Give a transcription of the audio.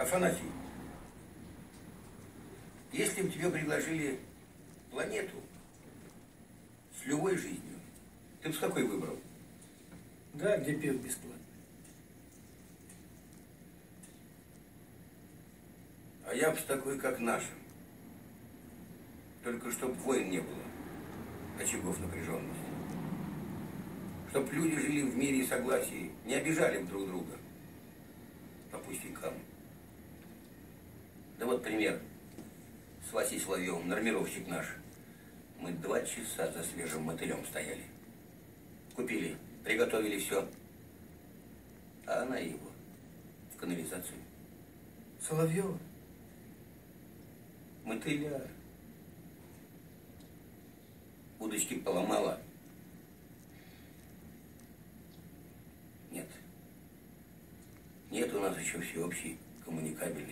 Афанасий, если бы тебе предложили планету с любой жизнью, ты бы с какой выбрал? Да, где пил бесплатно. А я бы с такой, как наша. Только чтоб войн не было, очагов напряженности. Чтоб люди жили в мире и согласии, не обижали бы друг друга по пустякам. Да вот пример с Васей Соловьевым, нормировщик наш. Мы 2 часа за свежим мотылем стояли. Купили, приготовили все. А она его в канализацию. Соловьева? Мотыля. Удочки поломала. Нет. Нет у нас еще всеобщей коммуникабельности.